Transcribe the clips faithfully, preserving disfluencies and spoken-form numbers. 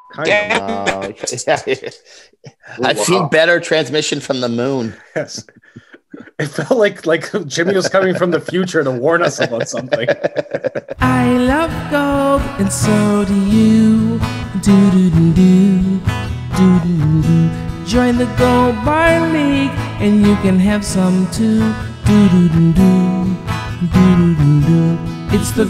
Kind of. Uh, yeah. I've wow. seen better transmission from the moon. Yes. It felt like like Jimmy was coming from the future to warn us about something. I love gold, and so do you. Do do do do do do do. Join the Gold Bar League, and you can have some too. Do do do do do do do. It's the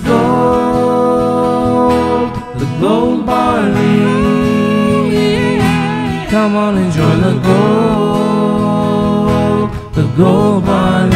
gold, the Gold Bar League. Come on and join the gold, the Gold Bar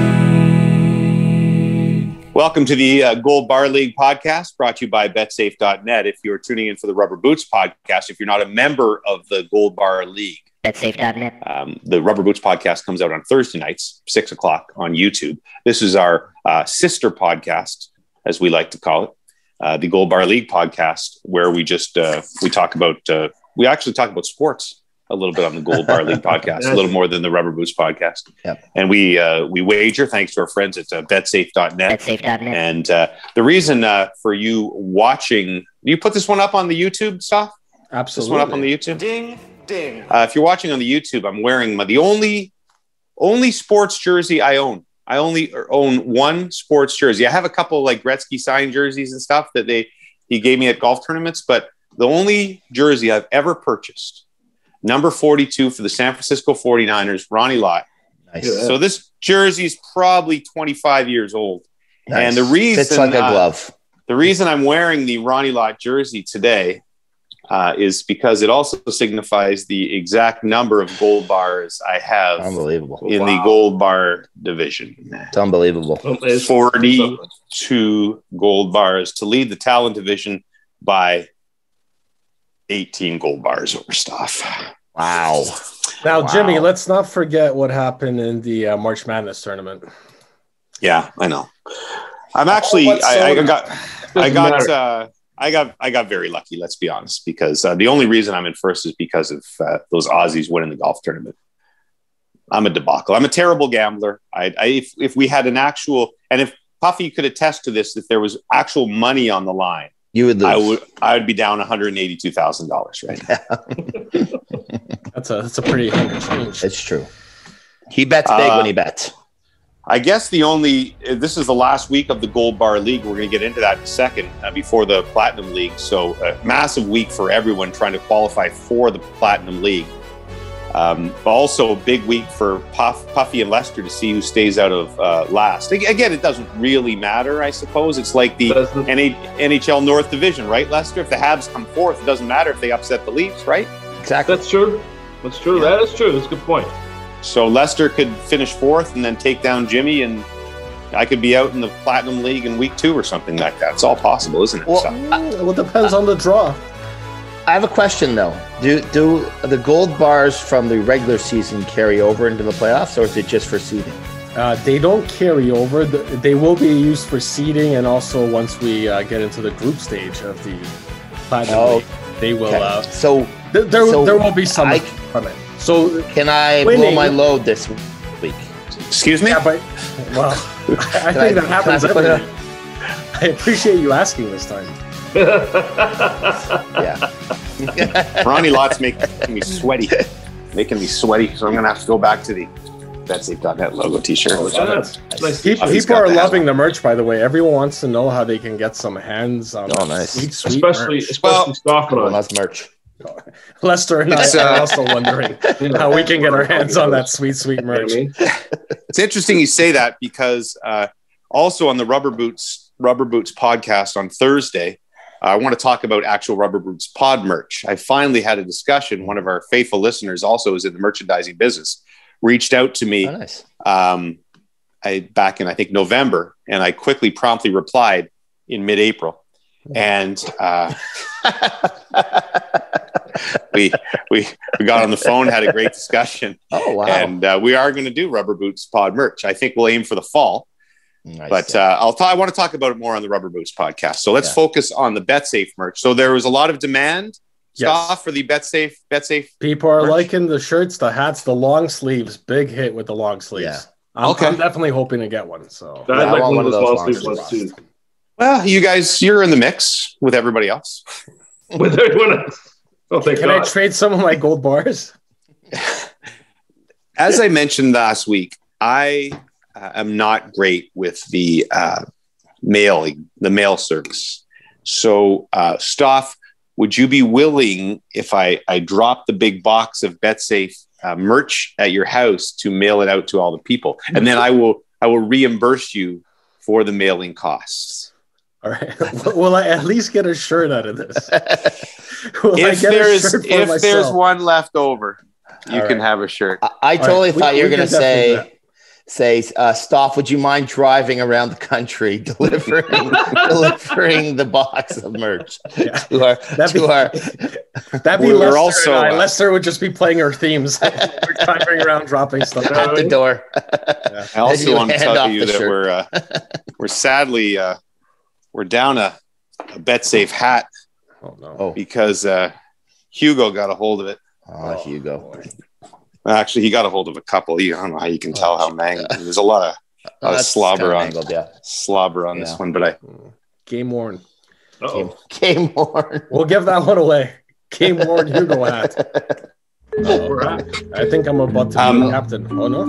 League. Welcome to the uh, Gold Bar League podcast, brought to you by bet safe dot net. If you're tuning in for the Rubber Boots podcast, if you're not a member of the Gold Bar League, bet safe dot net. Um, the Rubber Boots podcast comes out on Thursday nights, six o'clock on YouTube. This is our uh, sister podcast, as we like to call it, uh, the Gold Bar League podcast, where we just uh, we talk about uh, we actually talk about sports a little bit on the Gold Bar League podcast, a little more than the Rubber Boots podcast. Yep. And we uh, we wager thanks to our friends at uh, bet safe dot net. bet safe dot net. And uh, the reason uh, for you watching, you put this one up on the YouTube, Stoff? Absolutely. This one up on the YouTube? Ding, ding. Uh, if you're watching on the YouTube, I'm wearing my, the only only sports jersey I own. I only own one sports jersey. I have a couple like Gretzky signed jerseys and stuff that they he gave me at golf tournaments, but the only jersey I've ever purchased, number forty-two for the San Francisco forty-niners, Ronnie Lott. Nice. So this jersey is probably twenty-five years old. Nice. And the reason fits like a glove. Uh, the reason I'm wearing the Ronnie Lott jersey today uh, is because it also signifies the exact number of gold bars I have Unbelievable. in Wow. the gold bar division. It's unbelievable. forty-two gold bars to lead the talent division by eighteen gold bars over Stoff. Wow. Now, Wow. Jimmy, let's not forget what happened in the uh, March Madness tournament. Yeah, I know. I'm actually, Oh, I, I so- got, I Doesn't got, matter. uh, I got, I got very lucky. Let's be honest, because uh, the only reason I'm in first is because of uh, those Aussies winning the golf tournament. I'm a debacle. I'm a terrible gambler. I, I if, if we had an actual, and if Puffy could attest to this, if there was actual money on the line, You would lose. I would, I would be down one hundred eighty-two thousand dollars right now. That's a that's a pretty hunk of change. It's true. He bets big Uh, when he bets. I guess the only, this is the last week of the Gold Bar League. We're going to get into that in a second uh, before the Platinum League. So a massive week for everyone trying to qualify for the Platinum League. Um, but also a big week for Puff, Puffy and Lester to see who stays out of uh, last. Again, it doesn't really matter, I suppose. It's like the Doesn't- N H L North Division, right, Lester? If the Habs come fourth, it doesn't matter if they upset the Leafs, right? Exactly. That's true. That's true. Yeah. That is true. That's a good point. So Lester could finish fourth and then take down Jimmy, and I could be out in the Platinum League in week two or something like that. It's all possible, isn't it? Well, So- Well, it depends on the draw. I have a question though. Do do the gold bars from the regular season carry over into the playoffs, or is it just for seeding? Uh, they don't carry over. The, they will be used for seeding, and also once we uh, get into the group stage of the Platinum Oh, League, they will. Okay. Uh, So th- there, So there will be some I- from it. So can I blow Winning- my load this week? Excuse me? yeah, but well, I Can think I- that can happens I put every it- week. I appreciate you asking this time. Yeah. Ronnie Lott's making me sweaty. Making me sweaty. So I'm going to have to go back to the bet safe dot net logo t-shirt. Oh, that's nice. People, Oh, he's people got are that. loving the merch, by the way. Everyone wants to know how they can get some hands on Oh, that nice. sweet, sweet Especially, merch. especially Well- Stoff Well, on. that's merch. Lester and I It's, are uh, also wondering how we can get our hands on that sweet, sweet You know what I merch. mean? It's interesting you say that because uh, also on the Rubber Boots Rubber Boots podcast on Thursday, uh, I want to talk about actual Rubber Boots pod merch. I finally had a discussion. One of our faithful listeners also is in the merchandising business, reached out to me Oh, nice. um, I, back in, I think, November, and I quickly, promptly replied in mid-April. And uh, we, we, we got on the phone, had a great discussion. Oh wow. And uh, we are going to do Rubber Boots pod merch. I think we'll aim for the fall, Nice. but uh, I'll ta- I want to talk about it more on the Rubber Boots podcast. So let's Yeah. focus on the BetSafe merch. So there was a lot of demand Yes. Stoff for the BetSafe BetSafe. People are merch. liking the shirts, the hats, the long sleeves. Big hit with the long sleeves. Yeah. I'm, Okay. I'm definitely hoping to get one. So I'd Yeah, I like want one of those long long sleeve ones too. Well, you guys, you're in the mix with everybody else. With everyone else. Oh, thank Can God. I trade some of my gold bars? As I mentioned last week, I uh, am not great with the uh, mailing, the mail service. So, uh, Stoff, would you be willing, if I, I drop the big box of BetSafe uh, merch at your house, to mail it out to all the people? And then I will I will reimburse you for the mailing costs. All right. Will I at least get a shirt out of this? Will If I get there's a shirt for if myself? there's one left over, you All can right. have a shirt. I, I totally right. thought We- you were we going to can definitely do say, say, uh, Stoff, would you mind driving around the country delivering delivering the box of merch Yeah. to our That'd to be, our that'd be We're Lester also, and I. uh, Lester would just be playing our themes. We're driving around dropping stuff. at the door? I As also you want to hand tell off you the that shirt. we're uh, we're sadly uh, we're down a, a BetSafe hat Oh no. Oh, because uh, Hugo got a hold of it. oh, Hugo. boy. Actually, he got a hold of a couple. You, I don't know how you can tell how mangled. There's a lot of, Oh, lot of that's slobber kinda on mangled, yeah. slobber on Yeah. this one, but I Game worn. Game, Uh-oh. game worn. We'll give that one away. Game worn Hugo hat. Uh-oh. We're at. I think I'm about to be Um, the captain. Oh no.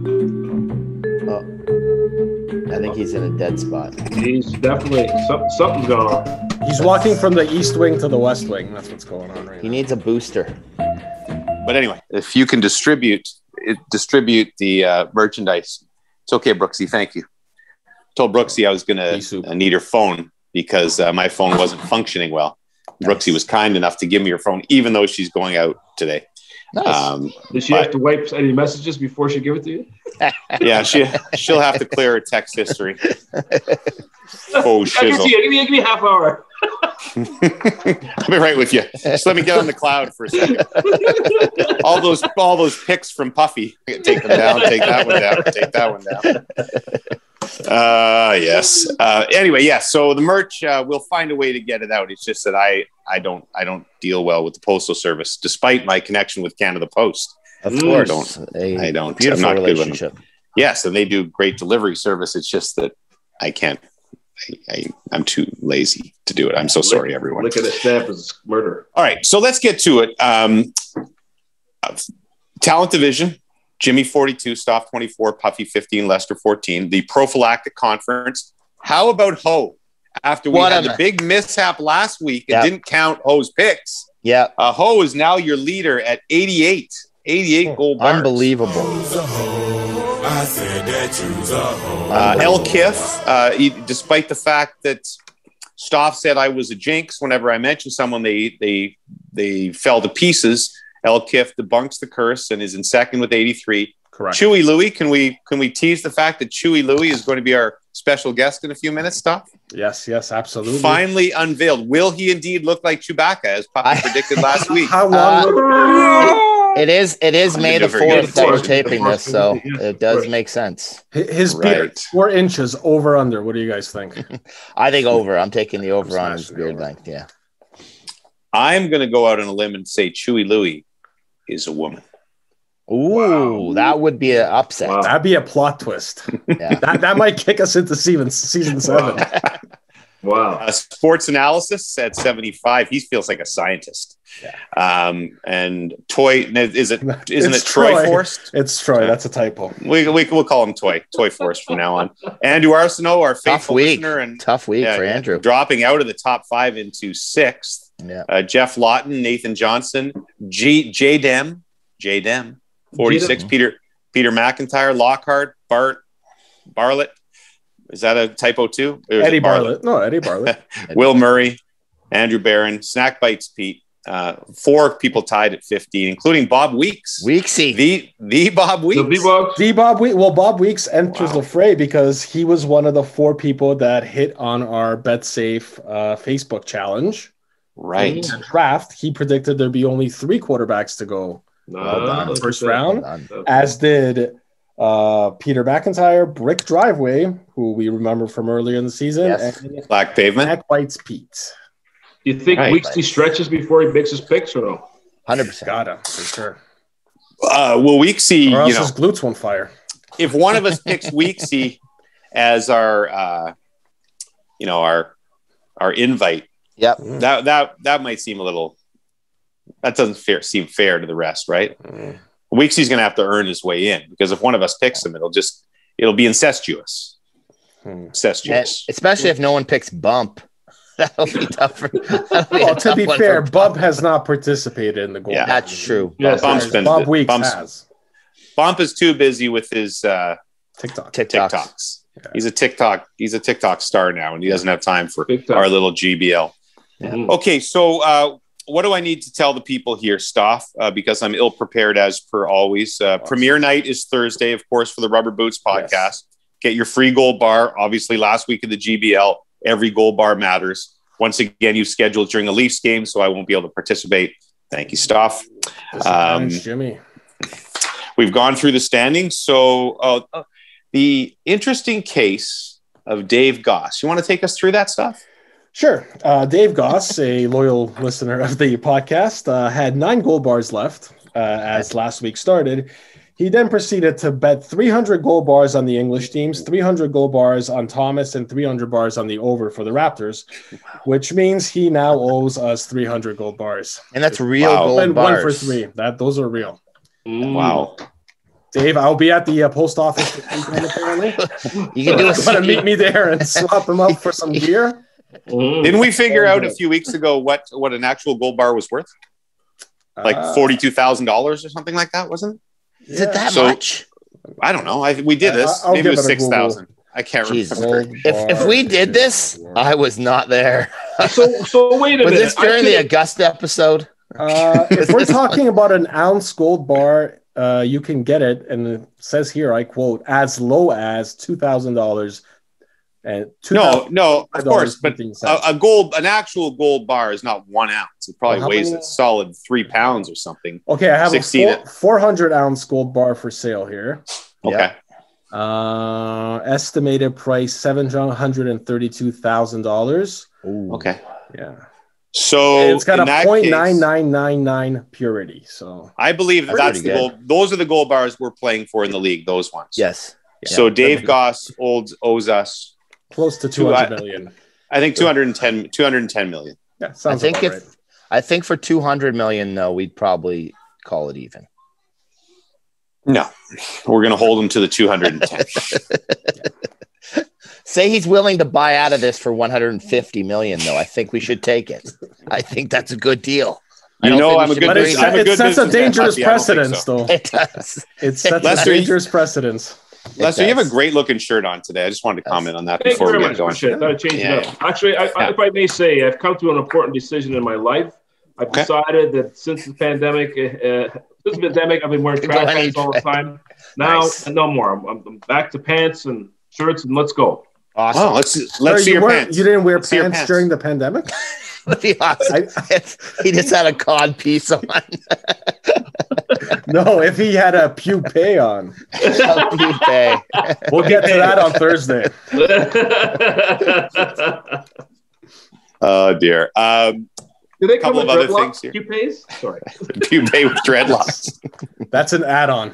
Oh. I think he's in a dead spot. He's definitely some, something's going on. He's walking from the east wing to the west wing. That's what's going on right He now. needs a booster. But anyway, if you can distribute it, distribute the uh, merchandise, it's okay, Brooksy. Thank you. Told Brooksy I was going Pea to soup. uh, need her phone because uh, my phone wasn't functioning well. Brooksy was kind enough to give me her phone, even though she's going out today. Nice. Um, Did she but- have to wipe any messages before she give it to you? yeah, she she'll have to clear her text history. Oh, I can see shizzle! it. Give me, give me a half hour. I'll be right with you. Just let me get on the cloud for a second. all those all those pics from Puffy. Take them down. Take that one down. Take that one down. Uh yes. Uh, anyway, yeah. So the merch, uh, we'll find a way to get it out. It's just that I I don't I don't deal well with the postal service, despite my connection with Canada Post. Of Mm, course. don't- a I don't. Beautiful I'm not good with them. relationship. Yes, and they do great delivery service. It's just that I can't. I, I, I'm too lazy to do it. I'm so sorry, everyone. Look at the stamp is murder. All right, so let's get to it. Um, uh, talent division: Jimmy forty-two, Stoff twenty-four, Puffy fifteen, Lester fourteen. The prophylactic conference. How about Ho? After we What had a- the big mishap last week, it Yep. didn't count Ho's picks. Yeah. Uh, Ho is now your leader at eighty-eight. eighty-eight gold bars. Unbelievable. Uh, El Kif, uh, he, despite the fact that Stoff said I was a jinx whenever I mentioned someone, they they they fell to pieces. El Kif debunks the curse and is in second with eighty-three. Correct. Chewie Louie, can we can we tease the fact that Chewie Louie is going to be our special guest in a few minutes? Stoff Yes, yes, absolutely. finally unveiled. Will he indeed look like Chewbacca, as Puppy I- predicted last week? How long? Uh, It is it is I'm May gonna the do very fourth good. that we're The taping fourth, this, so yeah, it does right. make sense. His beard, Right. four inches over under. What do you guys think? I think over. I'm taking the over on his smashing the beard over. length. Yeah. I'm going to go out on a limb and say Chewie Louie is a woman. Ooh, that would be an upset. Wow. That'd be a plot twist. Yeah. That that might kick us into season season seven. Wow. Uh, sports analysis at seventy-five. He feels like a scientist. Um, and Toy, is it, isn't It's it Troy, Troy. Forrest? It's Troy. That's a typo. We, we, we'll call him Toy, Toy Forrest from now on. Andrew Arsenault, our Tough faithful week. listener, and Tough week yeah, for yeah, Andrew. dropping out of the top five into sixth. Yeah. Uh, Jeff Lawton, Nathan Johnson, G, J Dem, J Dem, forty-six, J-Dem. Peter, Peter McIntyre, Lockhart, Bart, Bartlett. Is that a typo too? Or is it Eddie Bartlett. No, Eddie Bartlett. Will Murray, Andrew Barron, Snack Bites Pete. Uh, four people tied at fifteen, including Bob Weeks. Weeksy. The the Bob The Weeks. B-Box. D Bob We well, Bob Weeks enters Wow. the fray because he was one of the four people that hit on our BetSafe uh, Facebook challenge. Right. In the draft, he predicted there'd be only three quarterbacks to go, Well done. look at First that. round. Done. as did uh, Peter McIntyre, Brick Driveway, who we remember from earlier in the season, Yes. and Black Pavement. Jack White's Pete. Do you think Right. Weeksy stretches before he makes his picks or no? one hundred percent. Gotta, for sure. Uh, will Weeksy, Or else you know, his glutes won't fire. if one of us picks Weeksy as our, uh, you know, our our invite, Yep. that that that might seem a little That doesn't fair, seem fair to the rest, right? Mm. Weeksy's going to have to earn his way in because if one of us picks him, it'll just it'll be incestuous. Hmm. Incestuous. And especially if no one picks Bump. That'll be tough. For, that'll be Well, a to tough be one fair, for Bump has not participated in the goal. Yeah. That's true. Yes, Bump's Whereas been Bob Weeks Bump's, has Bump is too busy with his uh, TikTok. TikToks. TikToks. He's a TikTok. He's a TikTok star now, and he doesn't have time for Big time. our little G B L. Mhm. Okay, so uh, what do I need to tell the people here, Stoff? Uh, because I'm ill prepared as per always. Uh, premiere night is Thursday, of course, for the Rubber Boots podcast. Yes. Get your free gold bar. Obviously, last week of the G B L, every gold bar matters. Once again, you've scheduled during a Leafs game, so I won't be able to participate. Thank you, Stoff. Um, Jimmy. We've gone through the standings. So uh, the interesting case of Dave Goss. You want to take us through that stuff? Sure. Uh, Dave Goss, a loyal listener of the podcast, uh, had nine gold bars left uh, as last week started. He then proceeded to bet three hundred gold bars on the English teams, three hundred gold bars on Thomas, and three hundred bars on the over for the Raptors, which means he now owes us three hundred gold bars. And that's real Wow. gold And bars. one for three. That those are real. Mm. Wow. Dave, I'll be at the uh, post office this weekend, apparently. You can do a Want to meet me there and swap them up for some gear? Mm. Didn't we figure out a few weeks ago what, what an actual gold bar was worth? Like Uh, forty-two thousand dollars or something like that, wasn't it? Is it that So- much? I don't know. I, we did this. I'll Maybe it give was it a six Google. thousand. I can't Jesus. remember. Gold If if bar we did this, is I was not there. So, so wait a Was minute. this during I the couldn't- Augusta episode? Uh, if we're talking about an ounce gold bar, uh, you can get it, and it says here, I quote, as low as two thousand dollars. And No, no, of course, but fifteen cents. a, a gold, an actual gold bar is not one ounce. It probably Well, how weighs many- a solid three pounds or something. Okay, I have sixteen a four, four hundred ounce gold bar for sale here. Okay. Uh, estimated price seven hundred thirty-two thousand dollars. Okay. Yeah, So it's got in a that point case, nine nine nine nine purity. So I believe that That's that's the pretty gold. Those are the gold bars we're playing for in the league. Those ones. Yes. So Yeah. Dave Goss owes, owes us, close to Two- two I- hundred million. I think two hundred ten, two hundred ten million. Yeah, sounds I think about if right. I think for two hundred million, though, we'd probably call it even. No, we're going to hold him to the two hundred ten. Say he's willing to buy out of this for one hundred fifty million, though. I think we should take it. I think that's a good deal. I You don't know, think we I'm a should good But agree it's, I'm a to it good sets a businessman, dangerous Puffy. I don't think precedence, so. though. It does. It sets Lester, a you- dangerous precedence. Lester, It you have a does. great looking shirt on today. I just wanted to comment on that Thank you before we very get much. going. Appreciate it. Thought I'd change Yeah. it up. Actually, I, I, Yeah. if I may say, I've come to an important decision in my life. I've Okay. decided that since the pandemic, uh, since the pandemic, I've been wearing Go track ahead, pants all the Trey. time. Now, Nice. no more. I'm, I'm back to pants and shirts, and let's go. Awesome. Oh, let's Sorry, let's see you your weren't- pants. You didn't wear Let's see your pants, pants. during the pandemic? That'd be awesome. He just had a cod piece on. No, if he had a pupae on. Okay. We'll get to that on Thursday. Oh dear. Um, Do they Couple come with of other dreadlocks? things here. Toupees? Sorry. pupae with dreadlocks. That's an add-on.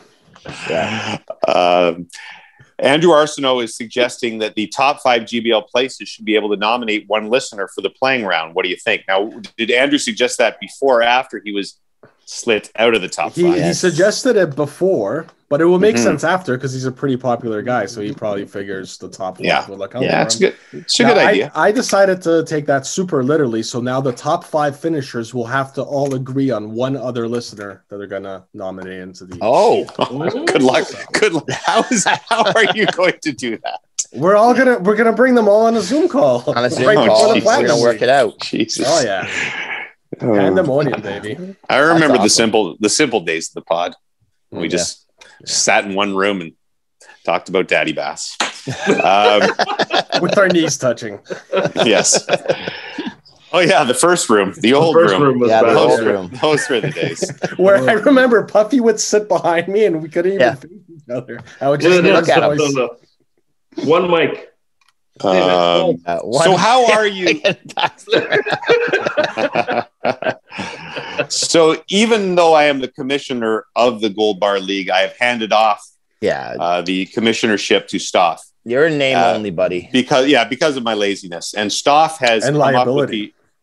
Um, Andrew Arsenault is suggesting that the top five G B L places should be able to nominate one listener for the playing round. What do you think? Now, did Andrew suggest that before or after he was slit out of the top He, five? he Yes. suggested it before, but it will make Mhm. sense after because he's a pretty popular guy. So he probably figures the top five Yeah. will look out Yeah, for it's him. good. It's a Now, good I- idea. I, decided to take that super literally. So now the top five finishers will have to all agree on one other listener that they're gonna nominate into the. Oh, Good luck. Good luck. How is how are you going to do that? We're all gonna we're gonna bring them all on a Zoom call. on a Zoom Right Oh, call, before the we're Jesus. gonna Platinum work League. it out. Jesus. Oh yeah, Oh. pandemonium, baby. I remember That's the awesome. simple the simple days of the pod. We Yeah. just sat in one room and talked about daddy bass. Um, With our knees touching. yes. Oh yeah, the first room, the old First room. room was Yeah, the bad. old Those, were, room. those were the days. Where I remember Puffy would sit behind me and we couldn't even Yeah. face each other. I would just No, no, hear look his at him. voice. no, no. One mic. Um, Uh, one- so how are you? So even though I am the commissioner of the Gold Bar League, I have handed off yeah, uh, the commissionership to Stoff you're a name uh, only, buddy. because yeah, because of my laziness. And Stoff has And come up with liability. the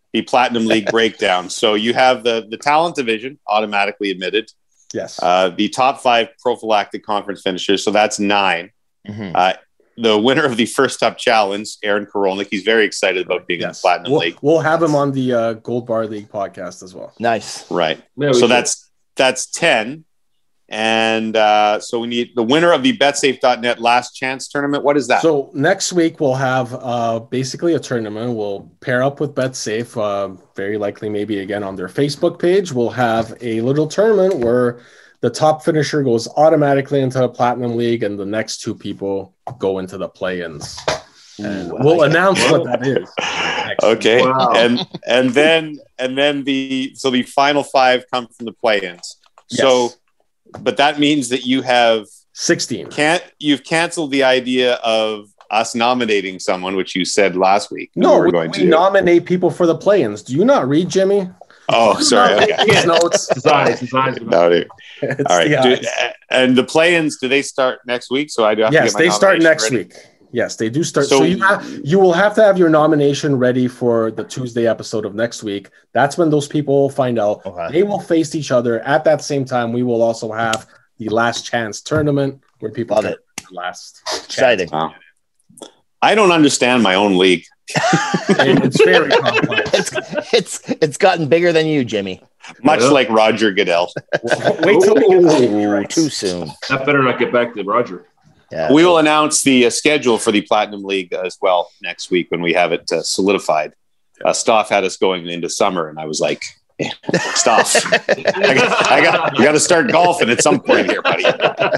the Platinum League breakdown. So you have the the talent division automatically admitted. Yes. Uh, the top five prophylactic conference finishers. So that's nine. Mm-hmm. Uh, the winner of the first up challenge, Aaron Korolnik. He's very excited about being yes. in the Platinum we'll, League. We'll have him on the uh, Gold Bar League podcast as well. Nice. Right. Yeah, so should. that's that's ten. And uh, so we need the winner of the bet safe dot net last chance tournament. What is that? So next week we'll have uh, basically a tournament. We'll pair up with BetSafe, uh, very likely maybe again on their Facebook page. We'll have a little tournament where the top finisher goes automatically into the Platinum League and the next two people go into the play-ins. And Ooh, we'll like announce what that is. Okay. Wow. And and then and then the so the final five come from the play-ins. Yes. So but that means that you have sixteen. Can't you've canceled the idea of us nominating someone, which you said last week. No, we were we, going we to do. nominate people for the play-ins. Do you not read, Jimmy? Oh, sorry. Okay. These notes. His eyes, his eyes. No, dude. It's All right. the Do, eyes. and the play-ins, do they start next week? So I do have Yes, to get my they start nomination next ready? week. Yes, they do start. So, So- you have, you will have to have your nomination ready for the Tuesday episode of next week. That's when those people will find out. Okay. They will face each other. At that same time, we will also have the last chance tournament where people Love get it. the last Exciting. Wow. I don't understand my own league. And it's very complex. It's it's it's gotten bigger than you, Jimmy. Much Yeah. like Roger Goodell. Wait till we get to the Ooh, right. too soon. That better not get back to Roger. Yeah. We will announce the uh, schedule for the Platinum League as well next week when we have it uh, solidified. Uh, Stoff had us going into summer, and I was like, eh, Stoff, I got, I got, you got to start golfing at some point here, buddy.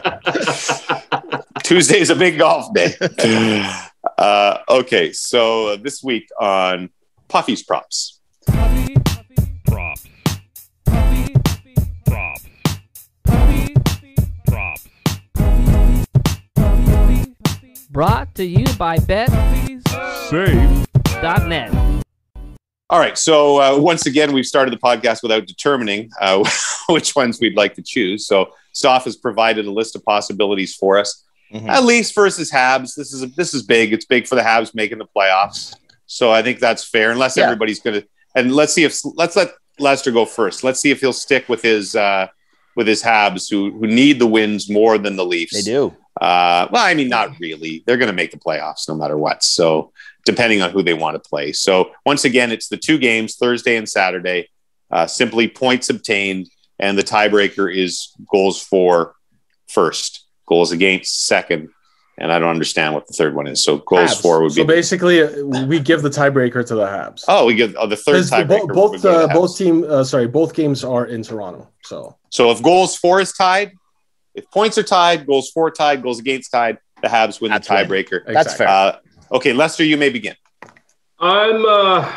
Tuesday's a big golf day. Uh, okay, so uh, this week on Puffy's Props. Puppy, props. Puppy, props. Puppy, props. Brought to you by bet Safe. dot net. All right, so uh, once again, we've started the podcast without determining uh, which ones we'd like to choose. So Stoff has provided a list of possibilities for us. Mhm. At Leafs versus Habs. This is this is big. It's big for the Habs making the playoffs. So I think that's fair, unless Yeah. everybody's going to. And let's see if let's let Lester go first. Let's see if he'll stick with his uh, with his Habs, who who need the wins more than the Leafs. They do. Uh, well, I mean, not really. They're going to make the playoffs no matter what. So depending on who they want to play. So once again, it's the two games, Thursday and Saturday. Uh, simply points obtained, and the tiebreaker is goals for first, goals against second, and I don't understand what the third one is. So goals Habs. for would So be. basically, uh, we give the tiebreaker to the Habs. Oh, we give oh, the third 'Cause the- tiebreaker. bo- both would go to uh, the both Habs. team uh, sorry both games are in Toronto. So So if goals for is tied, if points are tied, goals for tied, goals against tied, the Habs win That's the right. tiebreaker. That's fair. Uh, okay, Lester, you may begin. I'm. uh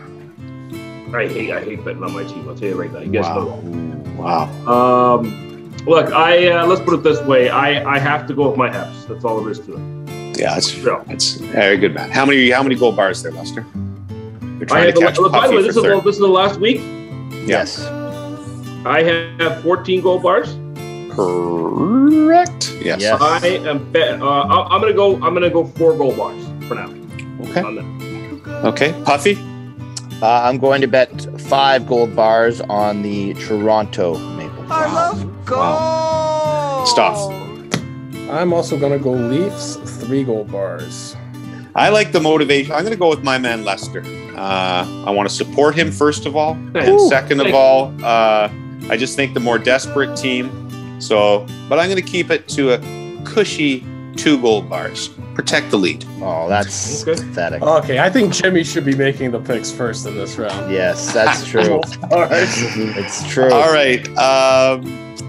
I hate. I hate betting on my team. I'll tell you right now. You guys Wow. know. Wow. Um, look, I uh, let's put it this way. I I have to go with my Habs. That's all there is to it. Yeah, that's Yeah. that's very good, man. How many how many goal bars there, Lester? You're I trying have to the, catch by the Puffy way, for this is, the, third. this is the last week. Yes. I have fourteen gold bars. Correct. Yes. Yes. I am. Bet, uh, I- I'm gonna go. I'm gonna go four gold bars for now. Okay. On that. Okay. Puffy. Uh, I'm going to bet five gold bars on the Toronto Maple Leafs. I love gold. Stoff. I'm also gonna go Leafs, three gold bars. I like the motivation. I'm going to go with my man Lester. Uh, I want to support him first of all, and Ooh, second of thank all, uh, I just think the more desperate team. So, but I'm going to keep it to a cushy two gold bars. Protect the lead. Oh, that's Okay. pathetic. Okay, I think Jimmy should be making the picks first in this round. Yes, that's true. All right. It's true. All right. Um,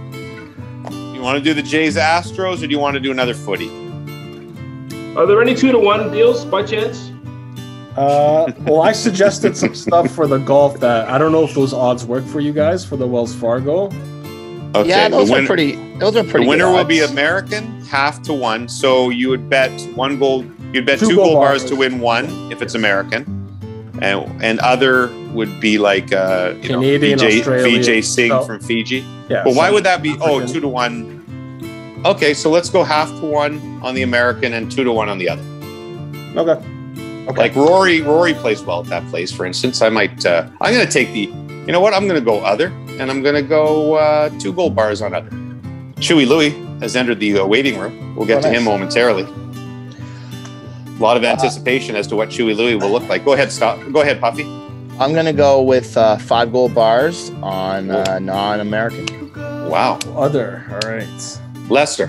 you want to do the Jays Astros, or do you want to do another footy? Are there any two to one deals by chance? Uh, well, I suggested some stuff for the golf that I don't know if those odds work for you guys for the Wells Fargo. Okay. Yeah, those the are win- pretty. Those are pretty. The winner good will be odds. American, half to one. So you would bet one goal. You'd bet Two two, goal gold bars bars. to win one if it's American, and and other would be like uh, you Canadian, know, V J, Australian, V J Singh so- from Fiji. Yeah. But why so- would that be? Oh, African. two to one. Okay, so let's go half to one on the American and two to one on the other. Okay. Okay. Like Rory, Rory plays well at that place, for instance. I might, uh, I'm going to take the, you know what? I'm going to go other, and I'm going to go uh, two gold bars on other. Chewie Louie has entered the uh, waiting room. We'll get Oh, to nice. him momentarily. A lot of anticipation as to what Chewie Louie will look like. Go ahead, stop. Go ahead, Puffy. I'm going to go with uh, five gold bars on uh, non-American. Wow. Other. All right. Lester.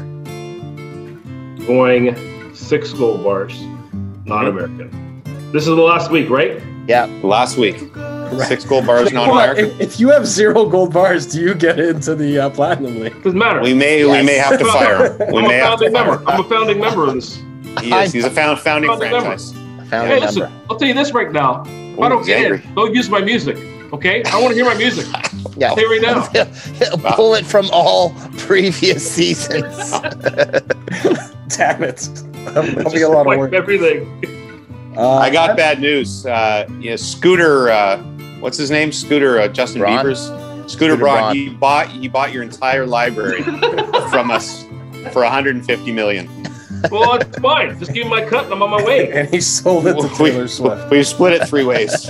Going six gold bars, non-American. This is the last week, right? Yeah. Last week. Correct. Six gold bars, Well, non-American. if, if you have zero gold bars, do you get into the uh, Platinum League? Doesn't matter. We may, we Yes. may have to fire him. We I'm a may have to founding fire member. I'm a founding member of this. him. He is. He's a found, founding Founding franchise. Found Hey, a listen, number. I'll tell you this right now. If Oh, I don't he's get angry. in, don't use my music, okay? I want to hear my music. Yeah. I'll tell you right now. Pull it from all previous seasons. Damn it. That'll be a lot of Like work. everything. Uh, I got bad news. Uh, yeah, Scooter, uh, what's his name? Scooter, uh, Justin Braun? Bieber's. Scooter, Scooter Braun. Braun. He bought he bought your entire library from us for one hundred fifty million. Well, it's fine. Just give me my cut and I'm on my way. And he sold it to Taylor We, Swift. we've split it three ways.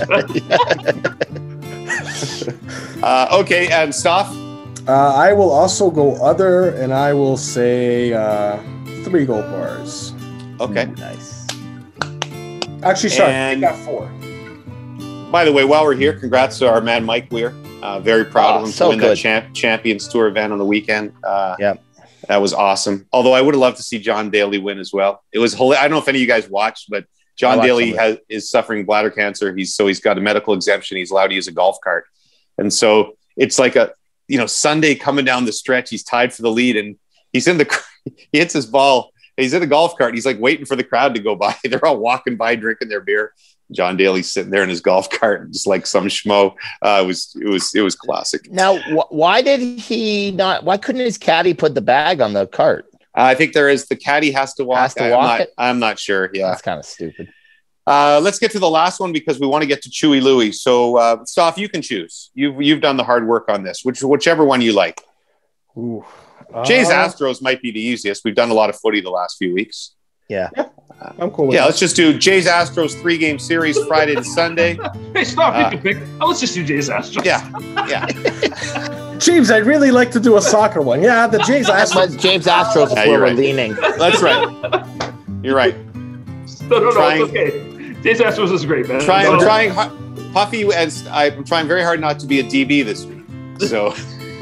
uh, okay, and Stoff. Uh, I will also go other, and I will say uh, three gold bars. Okay. Nice. Actually, sorry, And- I got four. By the way, while we're here, congrats to our man Mike Weir. Uh, very proud Oh, of him so to win good. that champ- Champions Tour event on the weekend. Uh, Yep. That was awesome. Although I would have loved to see John Daly win as well. It was hilarious. I don't know if any of you guys watched, but I John watched Daly some of has, is suffering bladder cancer. He's so he's got a medical exemption. He's allowed to use a golf cart, and so it's like a you know Sunday coming down the stretch. He's tied for the lead, and he's in the he hits his ball. He's in the golf cart. He's like waiting for the crowd to go by. They're all walking by, drinking their beer. John Daly's sitting there in his golf cart, just like some schmo. Uh, it was it was it was classic. Now, wh- why did he not? Why couldn't his caddy put the bag on the cart? Uh, I think there is the caddy has to walk. Has to I- walk I'm not, it? I'm not sure. Yeah. That's kind of stupid. Uh, let's get to the last one because we want to get to Chewie Louie. So, uh, Stoff, you can choose. You've you've done the hard work on this. Which whichever one you like. Ooh. Jays Uh, Astros might be the easiest. We've done a lot of footy the last few weeks. Yeah. I'm cool with Yeah, that. let's just do Jays Astros three game series Friday to Sunday. Hey, stop. You Uh, can pick. Oh, let's just do Jay's Astros. Yeah, yeah. James, I'd really like to do a soccer one. Yeah, the Jays That's Astros. what James Astros is Yeah, where you're we're right. leaning. That's right. You're right. No, no, no. Trying- It's okay. Jay's Astros is great, man. Trying, No, I'm no. trying, hu- Puffy, as I'm trying very hard not to be a D B this week. So.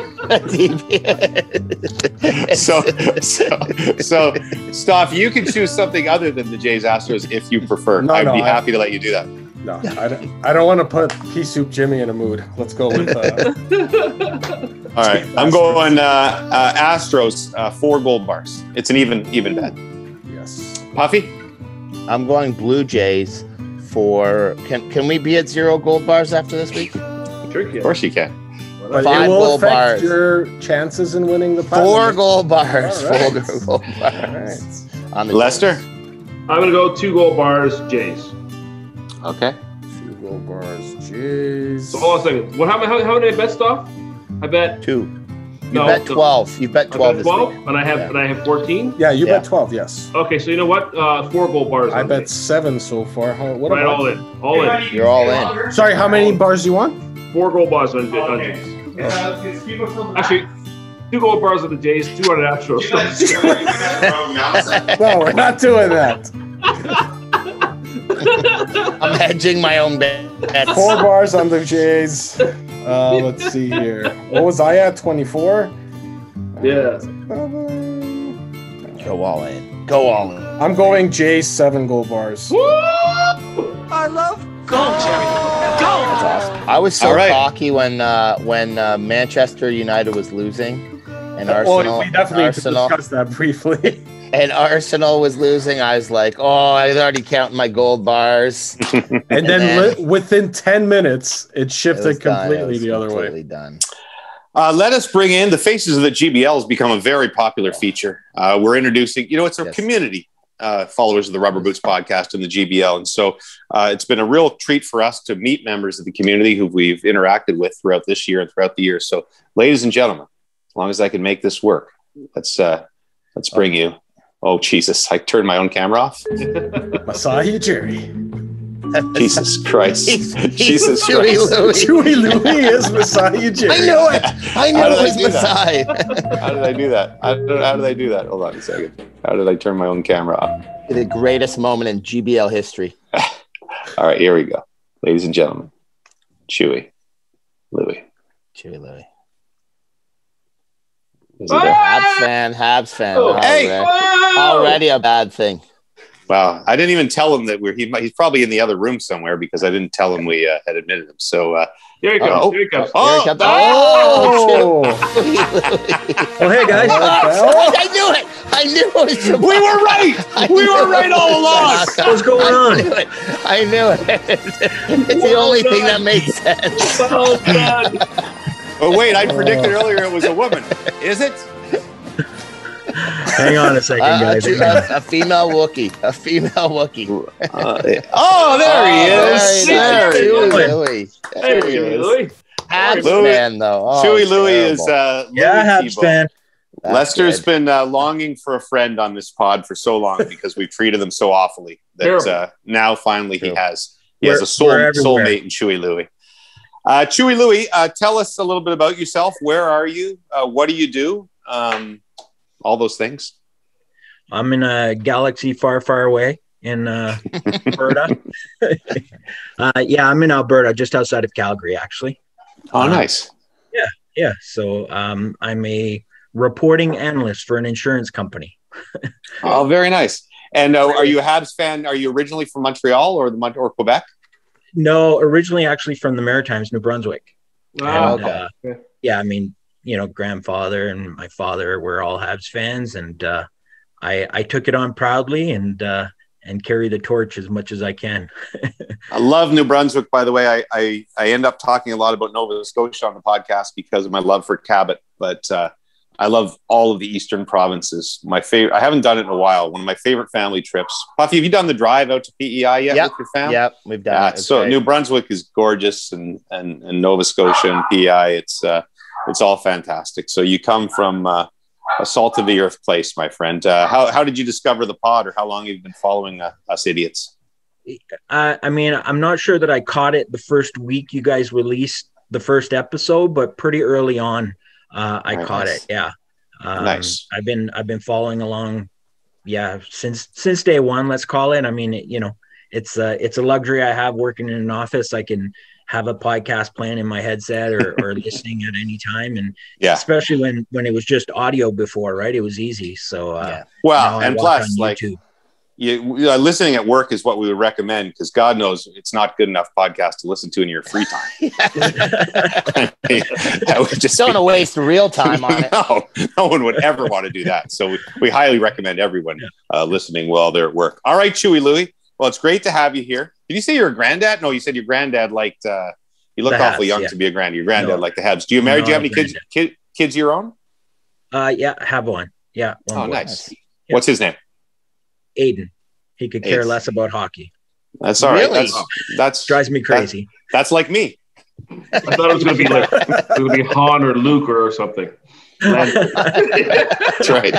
so, so, so, Stoff, you can choose something other than the Jays Astros if you prefer. No, I'd no, be I- happy to let you do that. No, I don't, I don't want to put Pea Soup Jimmy in a mood. Let's go with uh, All right, I'm going uh, uh, Astros, uh, four gold bars. It's an even even bet. yes. Puffy, I'm going Blue Jays for. Can can we be at zero gold bars after this week? Sure you of can. course you can. But Five it will gold affect bars. your chances in winning the Four Platinum. gold bars. All right. Four gold All bars. right. On the Lester, I'm going to go two gold bars, Jays. okay. Two gold bars, Jays. So hold on a second. What, how, how, how many I bet stuff? I bet two. You No, bet the- twelve. You bet I twelve bet this twelve, week. and I have Yeah. and I have fourteen. Yeah, you Yeah. bet twelve, yes. Okay, so you know what? Uh, four gold bars. I on bet me. seven so far. How, what Right, am I- all in, all in. You're all in. Sorry, how many bars do you want? Four gold bars on, on Jays. Actually, two gold bars on the Jays, two on the Astros. No, we're not doing that. I'm hedging my own bets. Four bars on the Jays. Uh, let's see here. What was I at? twenty-four? Yeah. Go all in. Go all in. I'm going Jays, seven gold bars. I love gold, Jerry. Gold. That's awesome. I was so All right. cocky when uh, when uh, Manchester United was losing, and Arsenal. Well, we definitely need to Arsenal discuss that briefly. and Arsenal was losing. I was like, oh, I was already counting my gold bars. And then then- li- within ten minutes, it It shifted was done. It completely was the other way. completely done. Uh, let us bring in the faces of the G B L has become a very popular feature. Uh, we're introducing, you know, it's a Yes. community. Uh, followers of the Rubber Boots podcast and the G B L. And so uh, it's been a real treat for us to meet members of the community who we've interacted with throughout this year and throughout the year. So ladies and gentlemen, as long as I can make this work, let's uh, let's bring you. Oh, Jesus. I turned my own camera off. Masai Jerry. Jesus Christ. He's, he's Jesus Chewie Christ. Louie. Chewie Louie is Messiah Jerry. I knew it. I knew How it did I was do that? Messiah. How did I do that? How did, how did I do that? Hold on a second. How did I turn my own camera off? The greatest moment in G B L history. All right, here we go. Ladies and gentlemen, Chewie Louie. Chewie Louie. Is he there? Habs fan, Habs fan. Oh, hey! Already, already a bad thing. Wow, I didn't even tell him that we're he, he's probably in the other room somewhere because I didn't tell him we uh, had admitted him. So uh, Here he comes. Oh. Here he comes. Oh. Here it comes. Oh, Oh, hey, guys. Oh, I knew it. I knew it was Shabbat. we were right. We were right all along. What's going I on? knew it. I knew it. It's the only thing that makes sense. Well done. Oh wait, I predicted earlier it was a woman. Is it? Hang on a second, Uh, guys. a, a, a female Wookiee. A female Wookiee. Uh, oh, there he Oh, is. very nice. There he Chewie is. Louie. Hey, There he Chewie is. Louie. Habs Louie- fan, though. Oh, Chewie Louie is terrible. uh, Yeah, Louie Habs Tebow. fan. That's Lester's good. been uh, longing for a friend on this pod for so long because we've treated him so awfully that Terrible. uh, now finally he True. has he We're- has a soul we're everywhere. soulmate in Chewie Louie. Uh, Chewie Louie, uh, tell us a little bit about yourself. Where are you? Uh, what do you do? Um, all those things. I'm in a galaxy far, far away in uh, Alberta. uh, yeah, I'm in Alberta, just outside of Calgary, actually. Oh, Uh, nice. Yeah, so um, I'm a reporting analyst for an insurance company. Oh, very nice. And uh, are you a Habs fan? Are you originally from Montreal or the Mont- or Quebec? No, originally actually from the Maritimes, New Brunswick. Ah, And, okay. uh, Yeah. yeah, I mean, you know, grandfather and my father were all Habs fans, and uh, I I took it on proudly and uh, and carry the torch as much as I can. I love New Brunswick, by the way. I, I, I end up talking a lot about Nova Scotia on the podcast because of my love for Cabot, but uh, I love all of the Eastern provinces. My favorite, I haven't done it in a while. One of my favorite family trips. Puffy, have you done the drive out to P E I yet Yep. with your family? Yep, we've done Yeah, it. It's so great. New Brunswick is gorgeous, and, and, and Nova Scotia and P E I, it's, uh, it's all fantastic. So you come from uh, a salt of the earth place, my friend. Uh, how, how did you discover the pod, or how long have you been following uh, us idiots? Uh, I mean, I'm not sure that I caught it the first week you guys released the first episode, but pretty early on, uh, I Very caught nice. it. Yeah, um, Nice. I've been I've been following along, yeah, since since day one. Let's call it. I mean, it, you know, it's uh, it's a luxury I have working in an office. I can have a podcast playing in my headset or, or listening at any time, and Yeah. especially when when it was just audio before, right? It was easy. So uh, Yeah. Well, now I and watch plus, on like, YouTube. you, uh, listening at work is what we would recommend, because God knows it's not good enough podcast to listen to in your free time. That would just Don't want be- to waste real time on it. no, no one would ever want to do that. So we, we highly recommend everyone uh, listening while they're at work. All right, Chewie Louie. Well, it's great to have you here. Did you say you're a granddad? No, you said your granddad liked. Uh, you look The awfully Habs, young yeah. to be a grand. Your granddad No. liked the Habs. Do you married? No, Do you have any kids? granddad. Kid, kids of your own? Uh, yeah, I have one. Yeah, one Oh, boy. nice. Yeah. What's his name? Aiden. He could care Aiden. less about hockey. That's all right. Really? That's that's Drives me crazy. That's like me. I thought it was going to be like it was going to be Han or Luke or something. That's right.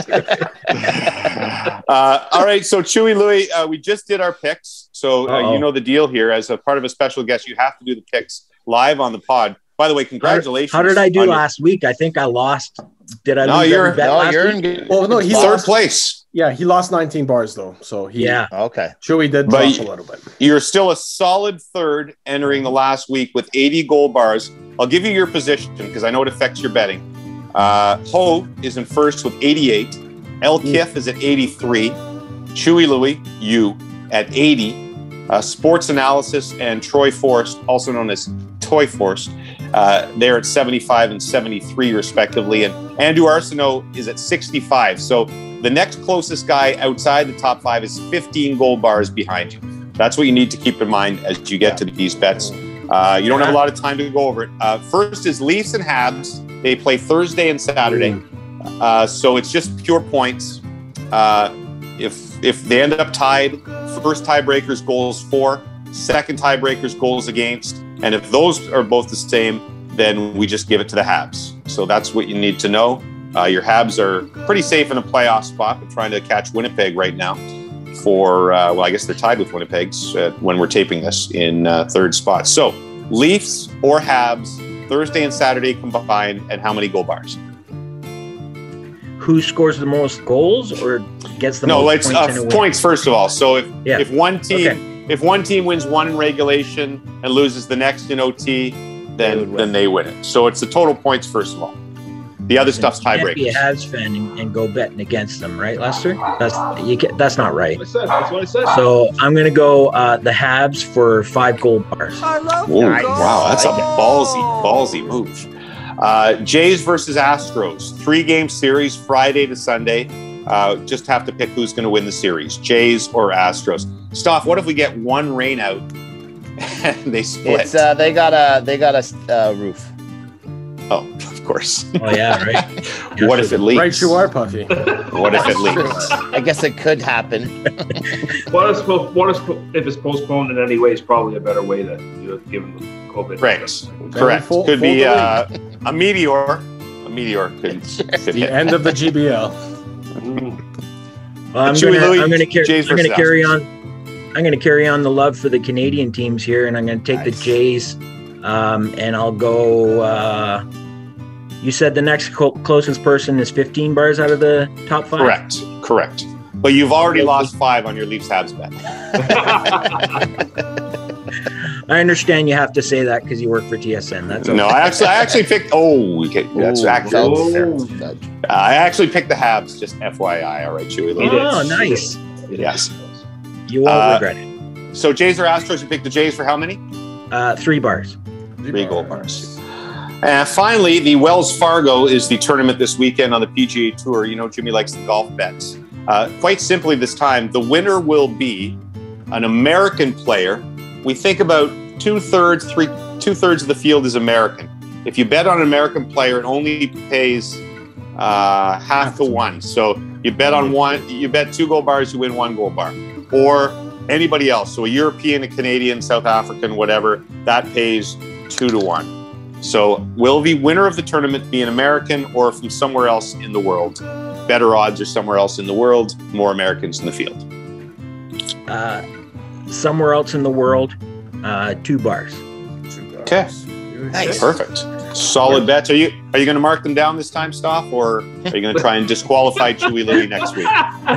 uh, all right. So Chewie Louie, uh, we just did our picks. So uh, Uh-oh. you know the deal here. As a part of a special guest, you have to do the picks live on the pod. By the way, congratulations. How did I do on your- last week? I think I lost. Did I No, lose you're- every bet No, last you're week? in good. Well, no, he Third lost. place. Yeah, he lost nineteen bars though, so he Yeah. Okay. Chewie did But drop you- a little bit. You're still a solid third entering the last week with eighty gold bars. I'll give you your position because I know it affects your betting. Uh, Ho is in first with eighty-eight. El Kif is at eighty-three. Chewie Louie, you at eighty. Uh, Sports Analysis and Troy Forrest, also known as Toy Forrest, uh, they're at seventy-five and seventy-three respectively. And Andrew Arsenault is at sixty-five. So the next closest guy outside the top five is fifteen gold bars behind you. That's what you need to keep in mind as you get to these bets. Uh, you don't have a lot of time to go over it. Uh, first is Leafs and Habs. They play Thursday and Saturday. Uh, so it's just pure points. Uh, if if they end up tied, first tiebreaker's goals for, second tiebreaker's goals against. And if those are both the same, then we just give it to the Habs. So that's what you need to know. Uh, your Habs are pretty safe in a playoff spot. We're trying to catch Winnipeg right now. for, uh, well, I guess they're tied with Winnipeg's uh, when we're taping this in uh, third spot. So Leafs or Habs, Thursday and Saturday combined, and how many goal bars? Who scores the most goals or gets the no, most let's, points? Uh, in a points first of all. So if yeah. if one team okay. if one team wins one in regulation and loses the next in O T, then they then they win it. So it's the total points first of all. The other stuff's tiebreakers. You can't be a Habs fan and, and go betting against them, right, Lester? That's you can, that's not right. That's what I said. That's what I said. So I'm going to go uh, the Habs for five gold bars. I love Whoa, nice. Wow, that's a ballsy, ballsy move. Uh, Jays versus Astros, three-game series, Friday to Sunday. Uh, just have to pick who's going to win the series, Jays or Astros. Stoff, what if we get one rain out and they split? It's uh, they got a they got a uh, roof. Oh, of course. Oh yeah, right. What if it leaks? Right, you are, Puffy. What if it leaks? I guess it could happen. What is, what is, if it's postponed in any way is probably a better way to, you know, give them the COVID. Right. Correct. Full, could full be delay. uh, a meteor. A meteor could, could The hit. end of the G B L. Well, I'm Chewie gonna, Louie, I'm gonna, car- Jays I'm gonna versus carry Astros. on. I'm gonna carry on the love for the Canadian teams here, and I'm gonna take Nice. the Jays. Um, and I'll go. Uh, you said the next clo- closest person is fifteen bars out of the top five. Correct. Correct. But you've already lost five on your Leafs Habs bet. I understand you have to say that because you work for T S N. That's okay. No, I actually, I actually picked. Oh, okay, that's Ooh, actually. that's- Uh, I actually picked the Habs. Just F Y I. All right, Chewie. He did. Oh, nice. Yes. You won't Uh, regret it. So Jays or Astros? You picked the Jays for how many? Uh, three bars. Three goal bars. And finally, the Wells Fargo is the tournament this weekend on the P G A Tour. You know, Jimmy likes the golf bets. Uh, quite simply this time, the winner will be an American player. We think about two-thirds, three, two-thirds of the field is American. If you bet on an American player, it only pays uh, half to one. So you bet on one, you bet two gold bars, you win one gold bar. Or anybody else. So a European, a Canadian, South African, whatever, that pays two to one. So will the winner of the tournament be an American or from somewhere else in the world? Better odds are somewhere else in the world, more Americans in the field. Uh, somewhere else in the world, uh, two bars. Okay. Nice. Perfect. Solid bets. Are you are you going to mark them down this time, Stoff, or are you going to try and disqualify Chewie Louie next week?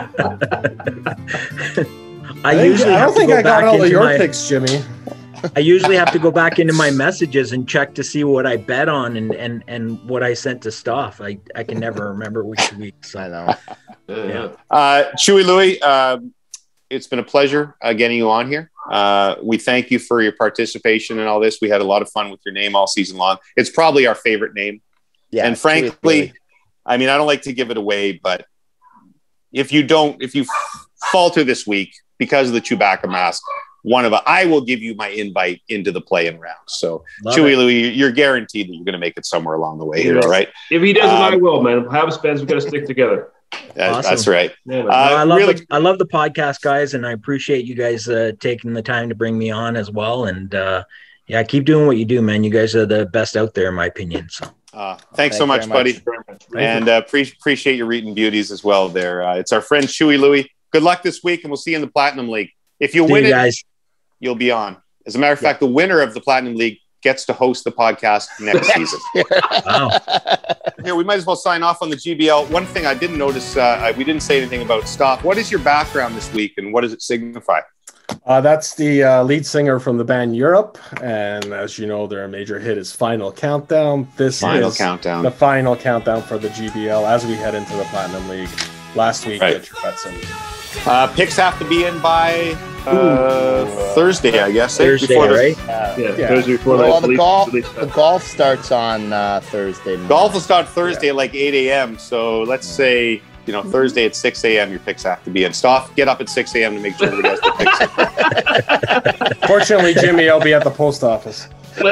I I, think, usually I have don't to think go I got back all of into your my, picks, Jimmy. I usually have to go back into my messages and check to see what I bet on and and, and what I sent to Stoff. I, I can never remember which week. So. I know. Yeah. Uh, Chewie Louie, uh, it's been a pleasure uh, getting you on here. Uh, we thank you for your participation in all this. We had a lot of fun with your name all season long. It's probably our favorite name. Yeah. And frankly, I mean, I don't like to give it away, but if you don't, if you falter this week because of the Chewbacca mask, one of us, I will give you my invite into the play-in round. So, Love Chewie it. Louie, you're guaranteed that you're going to make it somewhere along the way here. All right. If he doesn't, Um, I will, man. Habs fans, we got to stick together. That- Awesome. That's right. Yeah, man. No, I Uh, love really, the, I love the podcast, guys, and I appreciate you guys uh, taking the time to bring me on as well. And uh, yeah, keep doing what you do, man. You guys are the best out there, in my opinion. So uh, thanks so Thank much, you very buddy. much. And uh, pre- appreciate your reading beauties as well there. Uh, it's our friend Chewie Louie. Good luck this week, and we'll see you in the Platinum League. If you see win you it, guys. you'll be on. As a matter of fact, the winner of the Platinum League gets to host the podcast next season. Wow. Here, we might as well sign off on the G B L. One thing I didn't notice, uh, we didn't say anything about Stoff. What is your background this week, and what does it signify? Uh, that's the uh, lead singer from the band Europe, and as you know, their major hit is Final Countdown. This Final is countdown. the final countdown for the G B L as we head into the Platinum League. Last week, Right. get your bets in. Uh, picks have to be in by uh, Thursday, I guess. eh? Thursday, Before the- right? Yeah, Yeah. Thursday before Well, the the Leafs- golf, Leafs- the golf starts on uh, Thursday. night. Golf will start Thursday at like eight a.m. So let's say, you know, Thursday at six a.m. your picks have to be in. Stoff, get up at six a.m. to make sure everybody has their picks in. Fortunately, Jimmy, I'll be at the post office.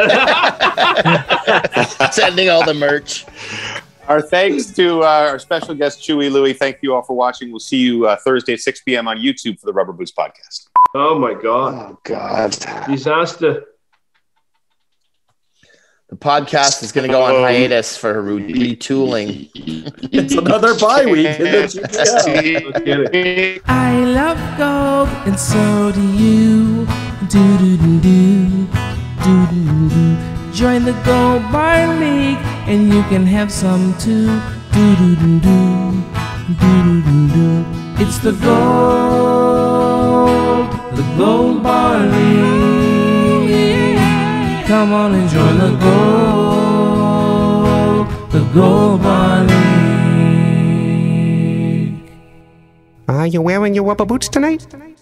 Sending all the merch. Our thanks to uh, our special guest, Chewie Louie. Thank you all for watching. We'll see you uh, Thursday at six p.m. on YouTube for the Rubber Boots podcast. Oh, my God. Oh, God. Disaster. The podcast is going to go on hiatus for retooling. It's another bye week in the G P L. I love gold, and so do you. Do do do do, do do do. Join the Gold Bar League, and you can have some too. Do do do do, do do do do. It's the gold, the Gold Bar League. Come on and join the gold, the Gold Bar League. Are you wearing your rubber boots tonight?